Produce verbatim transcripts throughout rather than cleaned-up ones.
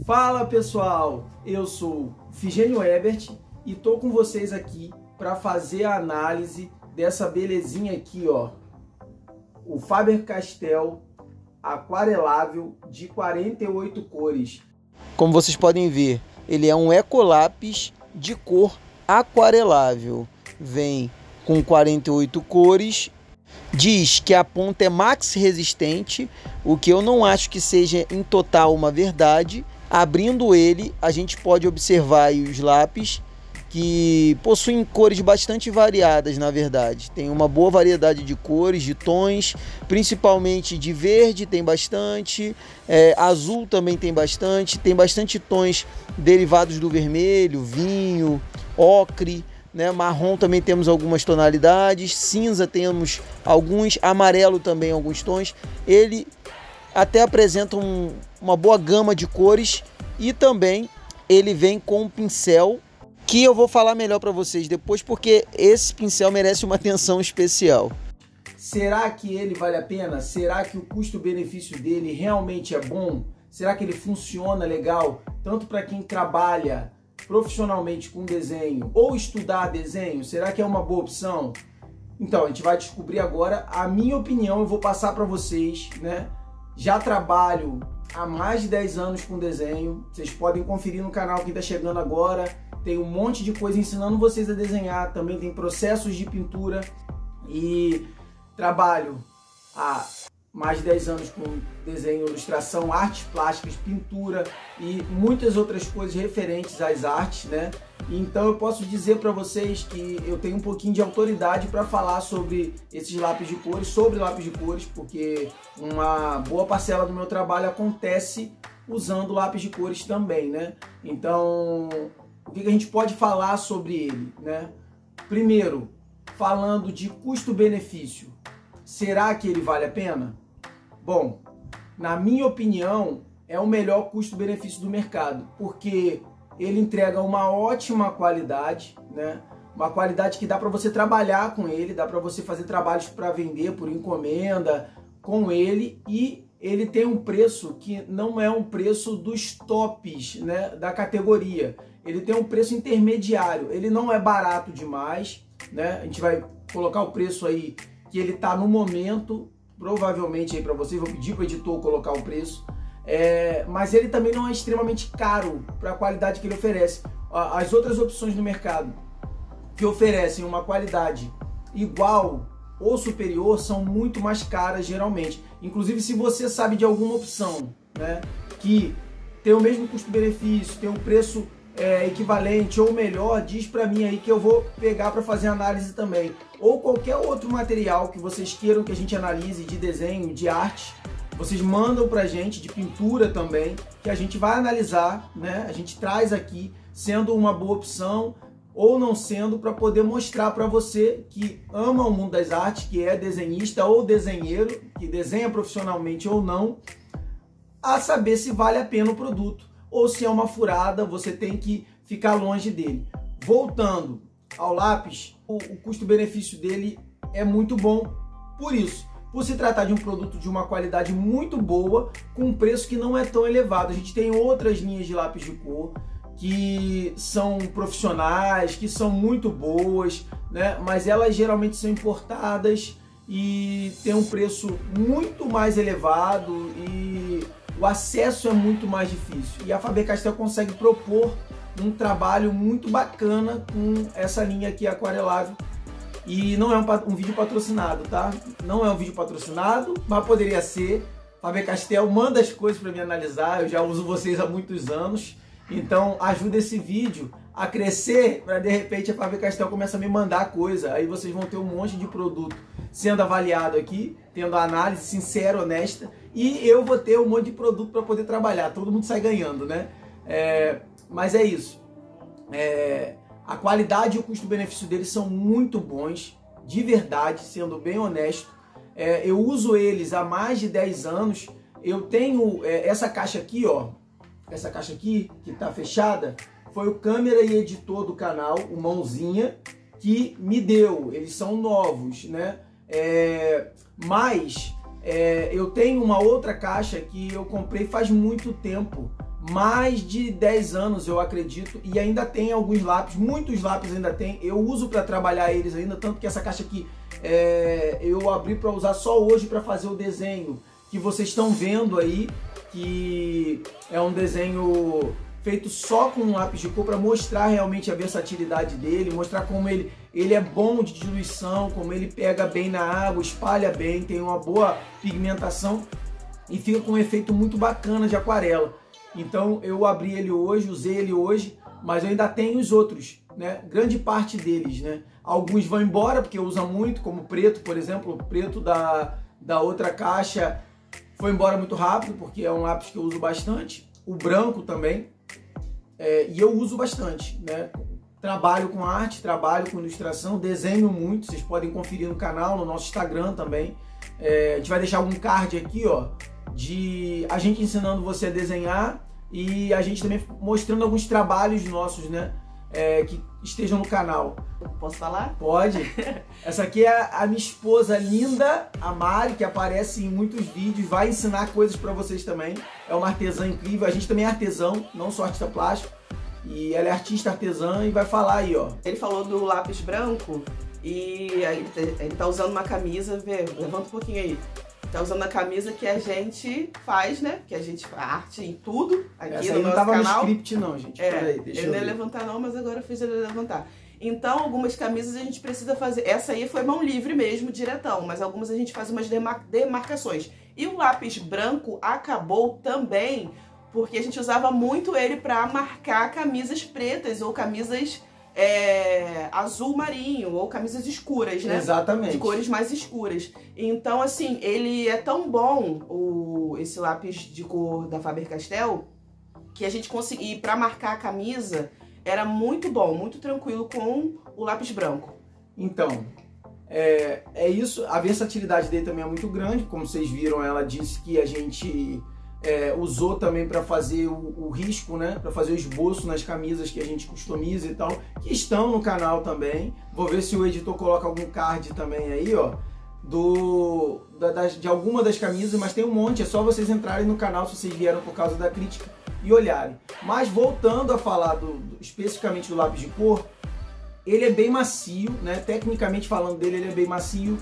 Fala pessoal, eu sou Figênio Ebert e tô com vocês aqui para fazer a análise dessa belezinha aqui, ó, o Faber-Castell aquarelável de quarenta e oito cores. Como vocês podem ver, ele é um ecolápis de cor aquarelável, vem com quarenta e oito cores. Diz que a ponta é max resistente, o que eu não acho que seja em total uma verdade. Abrindo ele, a gente pode observar aí os lápis que possuem cores bastante variadas, na verdade. Tem uma boa variedade de cores, de tons, principalmente de verde tem bastante, é, azul também tem bastante, tem bastante tons derivados do vermelho, vinho, ocre, né? Marrom também temos algumas tonalidades, cinza temos alguns, amarelo também alguns tons. Ele até apresenta um, uma boa gama de cores e também ele vem com um pincel que eu vou falar melhor para vocês depois, porque esse pincel merece uma atenção especial. Será que ele vale a pena? Será que o custo-benefício dele realmente é bom? Será que ele funciona legal, tanto para quem trabalha profissionalmente com desenho ou estudar desenho? Será que é uma boa opção? Então, a gente vai descobrir agora. A minha opinião eu vou passar para vocês, né? Já trabalho há mais de dez anos com desenho. Vocês podem conferir no canal quem está chegando agora. Tem um monte de coisa ensinando vocês a desenhar. Também tem processos de pintura. E trabalho há mais de dez anos com desenho, ilustração, artes plásticas, pintura e muitas outras coisas referentes às artes, né? Então eu posso dizer para vocês que eu tenho um pouquinho de autoridade para falar sobre esses lápis de cores, sobre lápis de cores, porque uma boa parcela do meu trabalho acontece usando lápis de cores também, né? Então, o que a gente pode falar sobre ele, né? Primeiro, falando de custo-benefício, será que ele vale a pena? Bom, na minha opinião, é o melhor custo-benefício do mercado, porque ele entrega uma ótima qualidade, né? Uma qualidade que dá para você trabalhar com ele, dá para você fazer trabalhos para vender por encomenda com ele, e ele tem um preço que não é um preço dos tops, né, da categoria. Ele tem um preço intermediário, ele não é barato demais, né? A gente vai colocar o preço aí que ele está no momento, provavelmente aí para vocês, vou pedir para o editor colocar o preço, é, mas ele também não é extremamente caro para a qualidade que ele oferece. As outras opções no mercado que oferecem uma qualidade igual ou superior são muito mais caras geralmente. Inclusive, se você sabe de alguma opção, né, que tem o mesmo custo-benefício, tem um preço é, equivalente ou melhor, diz para mim aí que eu vou pegar para fazer análise também. Ou qualquer outro material que vocês queiram que a gente analise, de desenho, de arte, vocês mandam pra gente, de pintura também, que a gente vai analisar, né? A gente traz aqui, sendo uma boa opção ou não sendo, para poder mostrar para você que ama o mundo das artes, que é desenhista ou desenheiro, que desenha profissionalmente ou não, a saber se vale a pena o produto ou se é uma furada, você tem que ficar longe dele. Voltando ao lápis, o, o custo-benefício dele é muito bom por isso. Por se tratar de um produto de uma qualidade muito boa, com um preço que não é tão elevado. A gente tem outras linhas de lápis de cor que são profissionais, que são muito boas, né? Mas elas geralmente são importadas e tem um preço muito mais elevado e o acesso é muito mais difícil. E a Faber-Castell consegue propor um trabalho muito bacana com essa linha aqui aquarelável. E não é um, um vídeo patrocinado, tá? Não é um vídeo patrocinado, mas poderia ser. Faber-Castell manda as coisas para me analisar, eu já uso vocês há muitos anos. Então ajuda esse vídeo a crescer, para de repente a Faber-Castell começa a me mandar coisa. Aí vocês vão ter um monte de produto sendo avaliado aqui, tendo a análise sincera, honesta. E eu vou ter um monte de produto para poder trabalhar. Todo mundo sai ganhando, né? É, mas é isso. É... A qualidade e o custo-benefício deles são muito bons, de verdade, sendo bem honesto. É, eu uso eles há mais de dez anos. Eu tenho é, essa caixa aqui, ó. Essa caixa aqui, que está fechada, foi o câmera e editor do canal, o Mãozinha, que me deu. Eles são novos, né? É, mas é, eu tenho uma outra caixa que eu comprei faz muito tempo, mais de dez anos, eu acredito, e ainda tem alguns lápis, muitos lápis ainda tem. Eu uso para trabalhar eles ainda, tanto que essa caixa aqui é, eu abri para usar só hoje para fazer o desenho que vocês estão vendo aí, que é um desenho feito só com um lápis de cor para mostrar realmente a versatilidade dele, mostrar como ele, ele é bom de diluição, como ele pega bem na água, espalha bem, tem uma boa pigmentação e fica com um efeito muito bacana de aquarela. Então eu abri ele hoje, usei ele hoje, mas eu ainda tenho os outros, né? Grande parte deles, né? Alguns vão embora porque usa muito, como o preto, por exemplo, o preto da, da outra caixa foi embora muito rápido, porque é um lápis que eu uso bastante. O branco também, é, e eu uso bastante, né? Trabalho com arte, trabalho com ilustração, desenho muito, vocês podem conferir no canal, no nosso Instagram também. É, a gente vai deixar algum card aqui, ó, de a gente ensinando você a desenhar e a gente também mostrando alguns trabalhos nossos, né? É, que estejam no canal. Posso falar? Pode. Essa aqui é a minha esposa linda, a Mari, que aparece em muitos vídeos, vai ensinar coisas para vocês também. É uma artesã incrível, a gente também é artesão, não só artista plástico. E ela é artista artesã e vai falar aí, ó. Ele falou do lápis branco e ele tá usando uma camisa, vê, levanta um pouquinho aí. Tá usando a camisa que a gente faz, né? Que a gente faz arte em tudo aqui Essa no aí nosso não tava canal. no script não, gente. É, Peraí, deixa ele eu não ia ver. levantar não, mas agora eu fiz ele levantar. Então, algumas camisas a gente precisa fazer... Essa aí foi mão livre mesmo, diretão. Mas algumas a gente faz umas demar... demarcações. E o lápis branco acabou também porque a gente usava muito ele para marcar camisas pretas ou camisas é, azul marinho ou camisas escuras, né? Exatamente. De cores mais escuras. Então, assim, ele é tão bom, o, esse lápis de cor da Faber-Castell, que a gente conseguia, para marcar a camisa, era muito bom, muito tranquilo com o lápis branco. Então, é, é isso. A versatilidade dele também é muito grande. Como vocês viram, ela disse que a gente é, usou também para fazer o, o risco, né? Para fazer o esboço nas camisas que a gente customiza e tal, que estão no canal também. Vou ver se o editor coloca algum card também aí, ó, do, da, das, de alguma das camisas, mas tem um monte. É só vocês entrarem no canal se vocês vieram por causa da crítica e olharem. Mas voltando a falar do, do, especificamente do lápis de cor, ele é bem macio, né? Tecnicamente falando dele, ele é bem macio.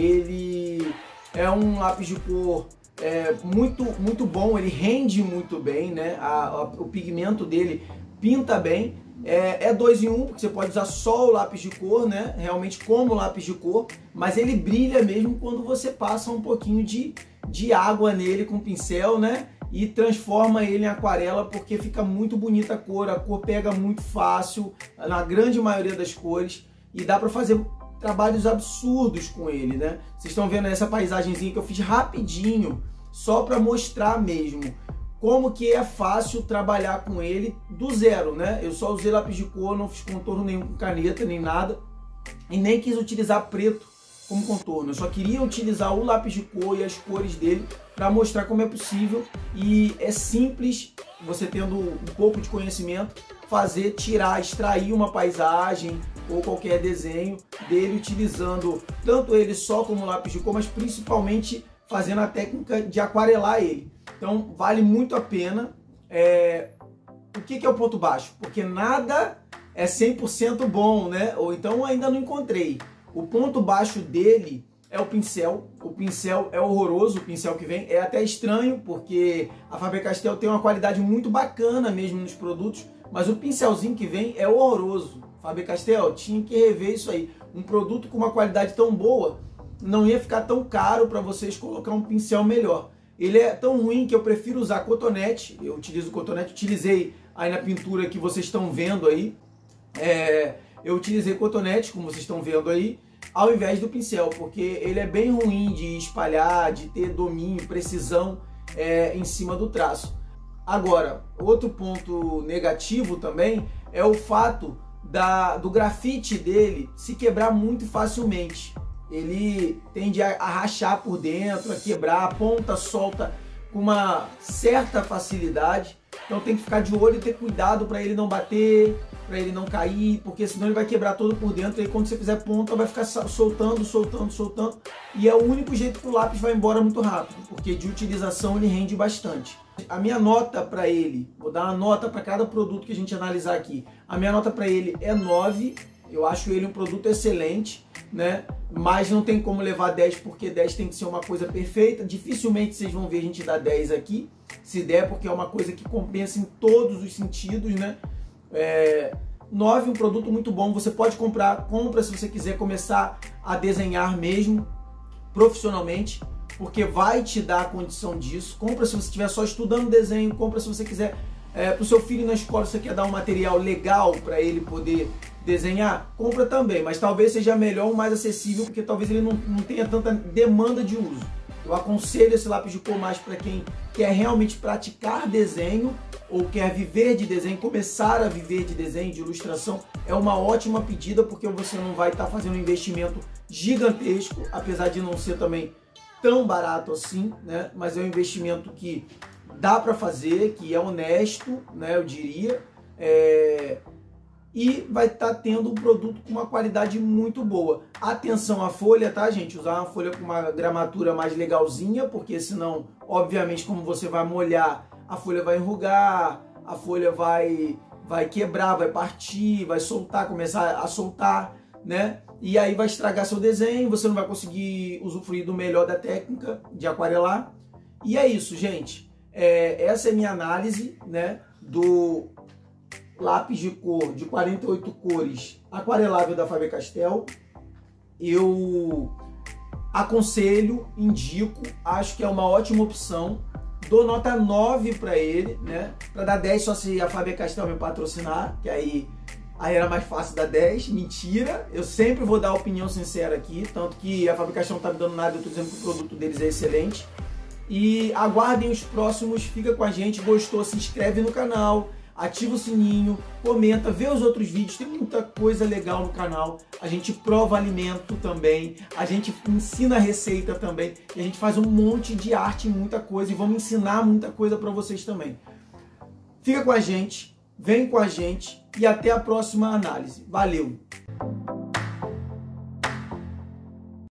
Ele é um lápis de cor é, muito, muito bom, ele rende muito bem, né? A, a, o pigmento dele pinta bem. É, é dois em um, porque você pode usar só o lápis de cor, né? Realmente como lápis de cor, mas ele brilha mesmo quando você passa um pouquinho de, de água nele com o pincel, né? E transforma ele em aquarela, porque fica muito bonita a cor, a cor pega muito fácil, na grande maioria das cores, e dá para fazer trabalhos absurdos com ele, né? Vocês estão vendo essa paisagenzinha que eu fiz rapidinho, só para mostrar mesmo como que é fácil trabalhar com ele do zero, né? Eu só usei lápis de cor, não fiz contorno nenhum com caneta, nem nada, e nem quis utilizar preto como contorno. Eu só queria utilizar o lápis de cor e as cores dele para mostrar como é possível, e é simples, você tendo um pouco de conhecimento, fazer, tirar, extrair uma paisagem ou qualquer desenho dele, utilizando tanto ele só como lápis de cor, mas principalmente fazendo a técnica de aquarelar ele. Então vale muito a pena. É... O que que é o ponto baixo? Porque nada é cem por cento bom, né? Ou então ainda não encontrei. O ponto baixo dele é o pincel. O pincel é horroroso, o pincel que vem. É até estranho, porque a Faber-Castell tem uma qualidade muito bacana mesmo nos produtos, mas o pincelzinho que vem é horroroso. Faber-Castell tinha que rever isso aí. Um produto com uma qualidade tão boa, não ia ficar tão caro para vocês colocar um pincel melhor. Ele é tão ruim que eu prefiro usar cotonete. Eu utilizo cotonete, utilizei aí na pintura que vocês estão vendo aí. É, eu utilizei cotonete, como vocês estão vendo aí, ao invés do pincel, porque ele é bem ruim de espalhar, de ter domínio, precisão é, em cima do traço. Agora, outro ponto negativo também é o fato da, do grafite dele se quebrar muito facilmente. Ele tende a, a rachar por dentro, a quebrar, a ponta solta com uma certa facilidade. Então tem que ficar de olho e ter cuidado para ele não bater, para ele não cair, porque senão ele vai quebrar todo por dentro, e aí quando você fizer ponta vai ficar soltando, soltando, soltando, e é o único jeito que o lápis vai embora muito rápido, porque de utilização ele rende bastante. A minha nota para ele, vou dar uma nota para cada produto que a gente analisar aqui. A minha nota para ele é nove. Eu acho ele um produto excelente, né? Mas não tem como levar dez, porque dez tem que ser uma coisa perfeita. Dificilmente vocês vão ver a gente dar dez aqui, se der, porque é uma coisa que compensa em todos os sentidos, né? É... nove, um produto muito bom. Você pode comprar, compra se você quiser começar a desenhar mesmo, profissionalmente, porque vai te dar a condição disso. Compra se você estiver só estudando desenho, compra se você quiser, é, para o seu filho na escola, você quer dar um material legal para ele poder desenhar, compra também, mas talvez seja melhor ou mais acessível, porque talvez ele não, não tenha tanta demanda de uso. Eu aconselho esse lápis de cor mais para quem quer realmente praticar desenho ou quer viver de desenho, começar a viver de desenho, de ilustração. É uma ótima pedida, porque você não vai estar fazendo um investimento gigantesco, apesar de não ser também tão barato assim, né? Mas é um investimento que dá para fazer, que é honesto, né? Eu diria. É... E vai estar tendo um produto com uma qualidade muito boa. Atenção à folha, tá, gente? Usar uma folha com uma gramatura mais legalzinha, porque senão, obviamente, como você vai molhar, a folha vai enrugar, a folha vai, vai quebrar, vai partir, vai soltar, começar a soltar, né? E aí vai estragar seu desenho, você não vai conseguir usufruir do melhor da técnica de aquarelar. E é isso, gente. É, essa é a minha análise, né, do lápis de cor de quarenta e oito cores aquarelável da Faber-Castell. Eu aconselho, indico, acho que é uma ótima opção. Dou nota nove para ele, né? Para dar dez só se a Faber-Castell me patrocinar, que aí, aí era mais fácil dar dez. Mentira, eu sempre vou dar a opinião sincera aqui, tanto que a Faber-Castell não tá me dando nada, eu tô dizendo que o produto deles é excelente. E aguardem os próximos, fica com a gente, gostou, se inscreve no canal, ativa o sininho, comenta, vê os outros vídeos, tem muita coisa legal no canal. A gente prova alimento também, a gente ensina receita também, e a gente faz um monte de arte, muita coisa, e vamos ensinar muita coisa para vocês também. Fica com a gente, vem com a gente e até a próxima análise. Valeu!